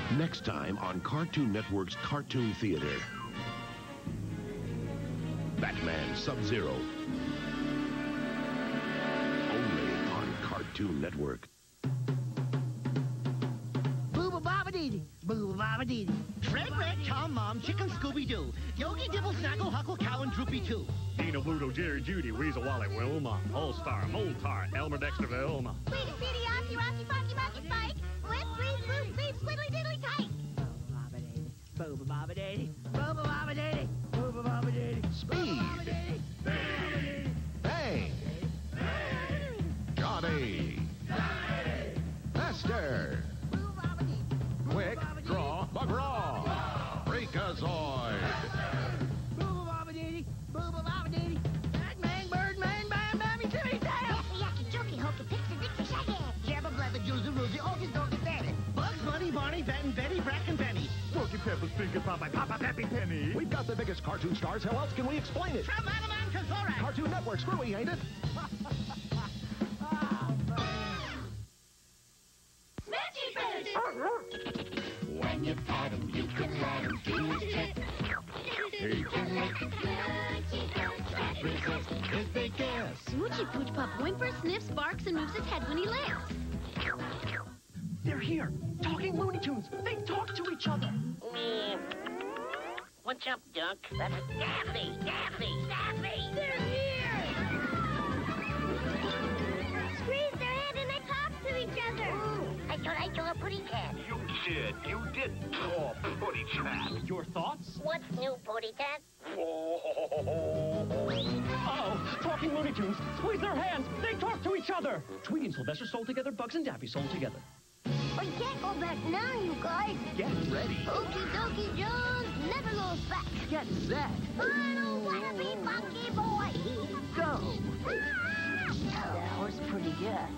Next time on Cartoon Network's Cartoon Theater. Batman Sub-Zero. Only on Cartoon Network. Booba-baba-dee-dee, booba-baba-dee-dee. Fred, Red, Tom, Mom, Chicken, Scooby-Doo. Yogi, Dibble, Snaggle, Huckle, Cow, and Droopy, too. Dino, Bluto, Jerry, Judy, Weasel, Wally, Wilma, All-Star, Moltar, Elmer, Dexter, Velma. Sweetie, Speedy, Ossie, Rocky, Funky, Monkey, Spike. Flip, freeze, blue, sleep, squiddly, diddly, tight. Booba-baba-dee-dee, booba-baba-dee-dee, booba-baba-dee-dee. Speed. Bang. Johnny. Master. Quick Draw McGraw. Freakazoid. Booba-baba-dee-dee, booba-baba-dee-dee. Batman, Birdman, Bam, Bammy, Timmy, Tail. Yucky, yucky, jokey, hokey, pixie, dixie, shaggy. Jabba, Blabba, Juicy, Roozy, August, Dog, and Daddy. Bugs, Bunny, Barney, Bat, and Betty, Brack, and Benny. Porky Pepper, Stinker, Popeye, Papa, Peppy, Penny. We've got the biggest cartoon stars. How else can we explain it? From Alaman to Zorak. Cartoon Network, screwy, ain't it? When you pat him, you can let him do his trick. Hey. His big guess. Smoochy Pooch Pup whimpers, sniffs, barks, and moves his head when he licks. They're here, talking Looney Tunes. They talk to each other. What's up, Duck? That's Daffy! Daffy! Daffy! They're here! Squeeze their hand and they talk to each other. I thought I saw a pretty cat. You kid, you didn't draw Putty Cat. Your thoughts? What's new, Pooty Cat? Uh-oh, talking Looney Tunes. Squeeze their hands. They talk to each other. Tweety and Sylvester sold together, Bugs and Daffy sold together. We can't go back now, you guys. Get ready. Okie dokie Jones never goes back. Get set. I don't want to be Monkey Boy. Go. That was pretty good.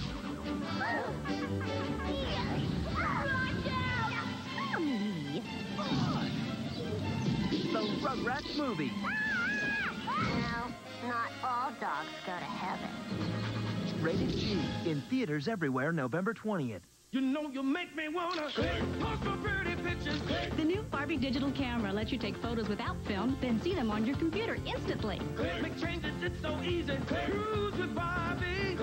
The Rugrats movie. No, not all dogs go to heaven. Rated G. In theaters everywhere November 20th. You know you make me wanna post for pretty pictures. The new Barbie digital camera lets you take photos without film, then see them on your computer instantly. Make changes, it's so easy. Cruise with Barbie.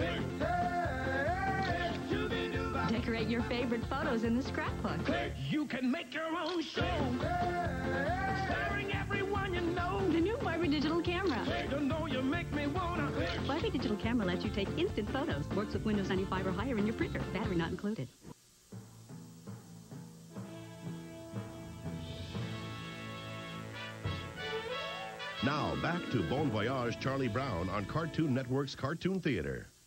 Decorate your favorite photos in the scrapbook. You can make your own show. Starring everyone you know. The new Barbie digital camera. You know you make me wanna. Barbie digital camera lets you take instant photos. Works with Windows 95 or higher in your printer. Battery not included. Now back to Bon Voyage Charlie Brown on Cartoon Network's Cartoon Theater.